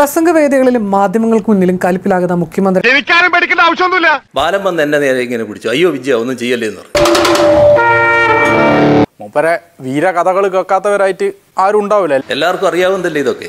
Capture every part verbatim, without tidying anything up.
പ്രസംഗവേദികളിലും മാധ്യമങ്ങൾക്ക് മുന്നിലും കലിപ്പിലാകുന്ന മുഖ്യമന്ത്രി ബാലം വന്ന് എന്നെ നേരെ ഇങ്ങനെ പിടിച്ചു. അയ്യോ വിജയ ഒന്നും ചെയ്യല്ലേ എന്ന് പറഞ്ഞു. മൂപ്പരെ വീരകഥകൾ കേൾക്കാത്തവരായിട്ട് ആരും ഉണ്ടാവില്ല. എല്ലാവർക്കും അറിയാവുന്നതല്ലേ ഇതൊക്കെ.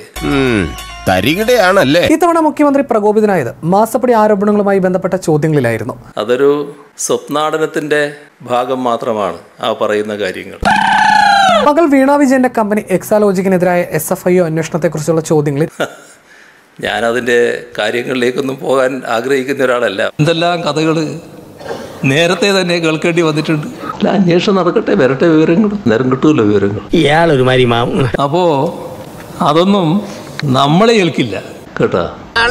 ഇത്തവണ മുഖ്യമന്ത്രി പ്രകോപിതനായത് മാസപ്പടി ആരോപണങ്ങളുമായി ബന്ധപ്പെട്ട ചോദ്യങ്ങളിലായിരുന്നു. അതൊരു സ്വപ്നാടനത്തിന്റെ ഭാഗം മാത്രമാണ് ആ പറയുന്ന കാര്യങ്ങൾ. മകൾ വീണ വിജയന്റെ കമ്പനി എക്സാലോജിക്കിനെതിരായ എസ് എഫ് ഐ ഒ അന്വേഷണത്തെക്കുറിച്ചുള്ള ചോദ്യങ്ങളിൽ ഞാൻ അതിന്റെ കാര്യങ്ങളിലേക്കൊന്നും പോകാൻ ആഗ്രഹിക്കുന്ന ഒരാളല്ല. എന്തെല്ലാം കഥകള് നേരത്തെ തന്നെ കേൾക്കേണ്ടി വന്നിട്ടുണ്ട്. അന്വേഷണം നടക്കട്ടെ, വരട്ടെ വിവരങ്ങൾ, നേരം കിട്ടൂല്ലോ വിവരങ്ങൾ. അപ്പോ അതൊന്നും നമ്മളെ ഏൽക്കില്ല കേട്ടാ.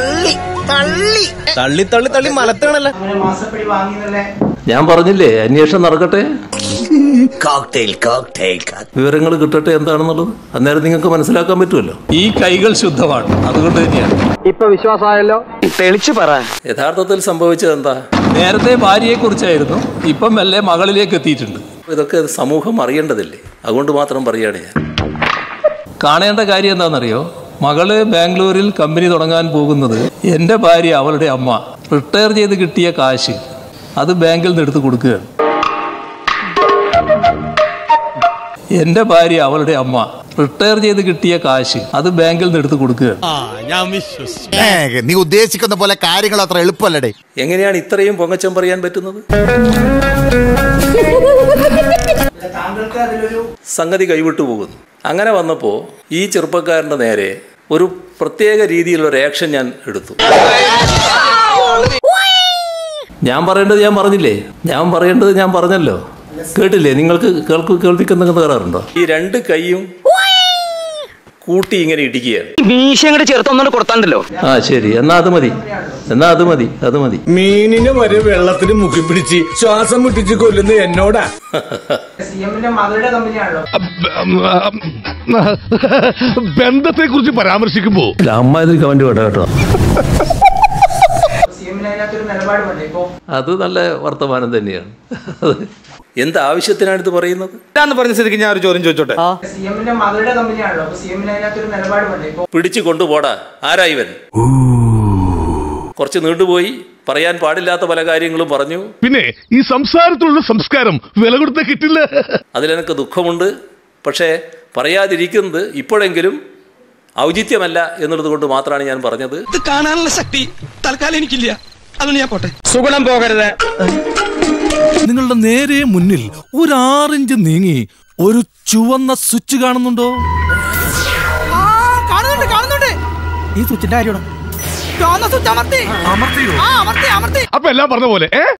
തള്ളി തള്ളി തള്ളി മലത്താണല്ലേ. ഞാൻ പറഞ്ഞില്ലേ അന്വേഷണം നടക്കട്ടെ, വിവരങ്ങൾ കിട്ടട്ടെ എന്താണെന്നുള്ളത് അന്നേരം നിങ്ങൾക്ക് മനസ്സിലാക്കാൻ പറ്റുമല്ലോ. ഈ കൈകൾ ശുദ്ധമാണ്, അതുകൊണ്ട് തന്നെയാണ് ഇപ്പൊ വിശ്വാസമായല്ലോ. തെളിച്ചു പറ, യഥാർത്ഥത്തിൽ സംഭവിച്ചത് എന്താ? നേരത്തെ ഭാര്യയെ കുറിച്ചായിരുന്നു, ഇപ്പം മെല്ലെ മകളിലേക്ക് എത്തിയിട്ടുണ്ട്. ഇതൊക്കെ സമൂഹം അറിയേണ്ടതില്ലേ, അതുകൊണ്ട് മാത്രം പറയുകയാണ് ഞാൻ. കാണേണ്ട കാര്യം എന്താണെന്നറിയോ? മകള് ബാംഗ്ലൂരിൽ കമ്പനി തുടങ്ങാൻ പോകുന്നത് എൻ്റെ ഭാര്യ അവളുടെ അമ്മ റിട്ടയർ ചെയ്ത് കിട്ടിയ കാശ് അത് ബാങ്കിൽ നിന്ന് എടുത്ത് കൊടുക്കുകയാണ്. എൻ്റെ ഭാര്യ അവളുടെ അമ്മ റിട്ടയർ ചെയ്ത് കിട്ടിയ കാശ് അത് ബാങ്കിൽ നിന്ന് എടുത്ത് കൊടുക്കുകയാണ്. നീ ഉദ്ദേശിക്കുന്ന പോലെ കാര്യങ്ങൾ അത്ര എളുപ്പമല്ലേ? എങ്ങനെയാണ് ഇത്രയും പൊങ്ങച്ചം പറയാൻ പറ്റുന്നത്? സംഗതി കൈവിട്ടു പോകുന്നു. അങ്ങനെ വന്നപ്പോൾ ഈ ചെറുപ്പക്കാരൻ്റെ നേരെ ഒരു പ്രത്യേക രീതിയിലുള്ള ഒരു ആക്ഷൻ ഞാൻ എടുത്തു. ഞാൻ പറയേണ്ടത് ഞാൻ പറഞ്ഞില്ലേ, ഞാൻ പറയേണ്ടത് ഞാൻ പറഞ്ഞല്ലോ. കേട്ടില്ലേ? നിങ്ങൾക്ക് കേൾക്ക് കേൾപ്പിക്കുന്ന കയറാറുണ്ടോ? ഈ രണ്ട് കൈയും കൂട്ടി ഇങ്ങനെ ഇടിക്കുകയാണ്. ആ ശരി, എന്നാ അത് മതി, എന്നാ അത് മതി, അത് മതി. മീനിനെ വരെ വെള്ളത്തിന് മുക്കി പിടിച്ച് ശ്വാസം മുട്ടിച്ച് കൊല്ലുന്ന എന്നോടാ. ബന്ധത്തെ കുറിച്ച് പരാമർശിക്കുമ്പോ അമ്മ ഇതിൽ കമന്റ് വേണ്ട കേട്ടോ. അത് നല്ല വർത്തമാനം തന്നെയാണ്. എന്ത് ആവശ്യത്തിനാണ് ഇത് പറയുന്നത്? പറഞ്ഞ സ്ഥിതിക്ക് ഞാൻ ഒരു ചോദ്യം ചോദിച്ചോട്ടെ. പിടിച്ചു കൊണ്ടുപോടാ. ആരാ ഇവൻ? കുറച്ച് നീണ്ടുപോയി, പറയാൻ പാടില്ലാത്ത പല കാര്യങ്ങളും പറഞ്ഞു. പിന്നെ ഈ സംസാരത്തിലുള്ള സംസ്കാരം വില കൊടുത്ത കിട്ടില്ല. അതിലെനിക്ക് ദുഃഖമുണ്ട്. പക്ഷേ പറയാതിരിക്കുന്നത് ഇപ്പോഴെങ്കിലും ഔചിത്യമല്ല എന്നുള്ളത് കൊണ്ട് മാത്രമാണ് ഞാൻ പറഞ്ഞത്. ഇത് കാണാനുള്ള ശക്തി തൽക്കാലം എനിക്കില്ല, അതുകൊണ്ട് ഞാൻ പോട്ടെ. സുഗുണം പോകരുത്. നിങ്ങളുടെ നേരെ മുന്നിൽ ഒരു ആറിഞ്ച് നീങ്ങി ഒരു ചുവന്ന സ്വിച്ച് കാണുന്നുണ്ടോ? കാണുന്നുണ്ട് കാണുന്നുണ്ട്. ഈ സ്വിച്ചിന്റെ കാര്യമാണ്. അപ്പൊ എല്ലാം പറഞ്ഞ പോലെ